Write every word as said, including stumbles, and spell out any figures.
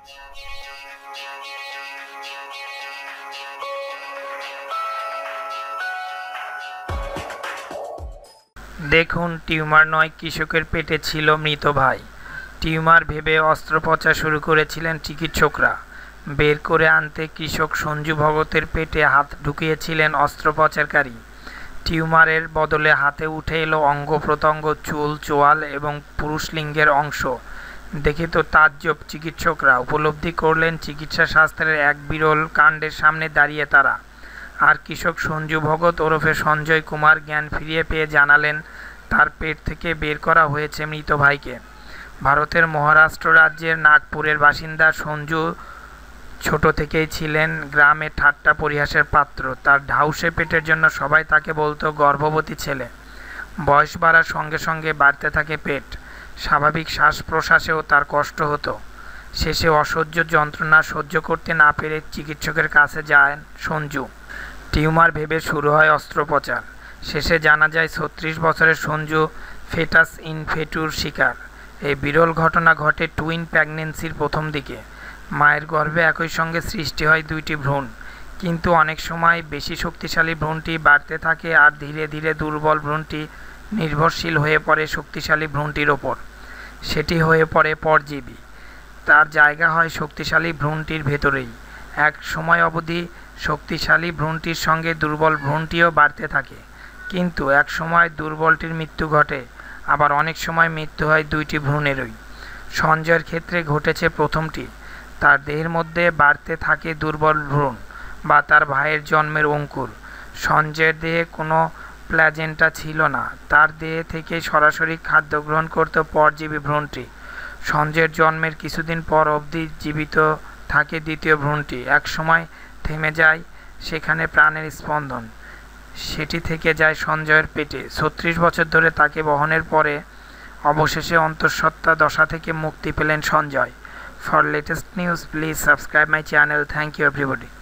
দেখুন, টিউমার নয়, কৃষকের পেটে ছিল মৃত ভাই। টিউমার ভেবে অস্ত্রোপচার শুরু করেছিলেন চিকিৎসকরা। বের করে আনতে কৃষক সঞ্জু ভগতের পেটে হাত ঢুকিয়েছিলেন অস্ত্রোপচারকারী। টিউমারের বদলে হাতে উঠে এলো অঙ্গ প্রত্যঙ্গ, চুল, চোয়াল এবং পুরুষলিঙ্গের অংশ। দেখে তো তাজ্জব চিকিৎসকরা। উপলব্ধি করলেন চিকিৎসা শাস্ত্রের এক বিরল কাণ্ডের সামনে দাঁড়িয়ে তারা। আর কৃষক সঞ্জু ভগত ওরফে সঞ্জয় কুমার জ্ঞান ফিরিয়ে পেয়ে জানালেন তার পেট থেকে বের করা হয়েছে মৃত ভাইকে। ভারতের মহারাষ্ট্র রাজ্যের নাগপুরের বাসিন্দা সঞ্জু ছোট থেকেই ছিলেন গ্রামে ঠাট্টা পরিহাসের পাত্র। তার ঢাউসে পেটের জন্য সবাই তাকে বলতো গর্ভবতী ছেলে। বয়স বাড়ার সঙ্গে সঙ্গে বাড়তে থাকে পেট। স্বাভাবিক শ্বাস প্রশ্বাসেও তার কষ্ট হতো। শেষে অসহ্য যন্ত্রণা সহ্য করতে না পেরে চিকিৎসকের কাছে যান সঞ্জু। টিউমার ভেবে শুরু হয় অস্ত্রোপচার। শেষে জানা যায় ছত্রিশ বছরের সঞ্জু ফেটাস ইনফেটুর শিকার। এই বিরল ঘটনা ঘটে টুইন প্রেগন্যান্সির প্রথম দিকে। মায়ের গর্ভে একই সঙ্গে সৃষ্টি হয় দুইটি ভ্রূণ, কিন্তু অনেক সময় বেশি শক্তিশালী ভ্রূণটি বাড়তে থাকে আর ধীরে ধীরে দুর্বল ভ্রূণটি নির্ভরশীল হয়ে পড়ে শক্তিশালী ভ্রূণটির ওপর। সেটি হয়ে পড়ে পরজীবী। তার জায়গা হয় শক্তিশালী ভ্রূণটির ভেতরেই। এক সময় অবধি শক্তিশালী ভ্রূণটির সঙ্গে দুর্বল ভ্রূণটিও বাড়তে থাকে, কিন্তু এক সময় দুর্বলটির মৃত্যু ঘটে, আবার অনেক সময় মৃত্যু হয় দুইটি ভ্রূণেরই। সঞ্জয়ের ক্ষেত্রে ঘটেছে প্রথমটি। তার দেহের মধ্যে বাড়তে থাকে দুর্বল ভ্রূণ বা তার ভাইয়ের জন্মের অঙ্কুর। সঞ্জয়ের দেহে কোনো প্ল্যাজেন্টা ছিল না। তার দেহে থেকে সরাসরি খাদ্য গ্রহণ করত পরজীবী ভ্রূণটি। সঞ্জয়ের জন্মের কিছুদিন পর অবধি জীবিত থাকে দ্বিতীয় ভ্রূণটি। এক সময় থেমে যায় সেখানে প্রাণের স্পন্দন। সেটি থেকে যায় সঞ্জয়ের পেটে। ছত্রিশ বছর ধরে তাকে বহনের পরে অবশেষে অন্তঃসত্ত্বা দশা থেকে মুক্তি পেলেন Sanjay. For latest news, please subscribe my channel. Thank you everybody.